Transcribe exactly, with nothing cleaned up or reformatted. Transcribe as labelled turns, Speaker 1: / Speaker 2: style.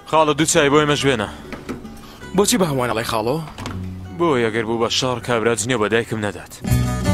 Speaker 1: خاڵە دوو چای بۆی مەژوێنە.
Speaker 2: بۆچی بە هەمووان ئەڵێ خاڵۆ؟
Speaker 1: بۆ ئەگەر بوو بە شەڕ کابرا جنێ بە دایکم نەدات.